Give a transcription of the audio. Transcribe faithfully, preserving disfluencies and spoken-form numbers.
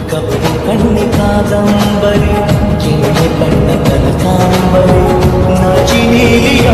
ಕಪ್ಪು ಕಣ್ಣಿ ಕಾದಂಬರಿ ಕೆಂಪೆ ಬಣ್ಣ ಕನಕಾಂಬರಿ ನಾಚಿ ನೀಲಿ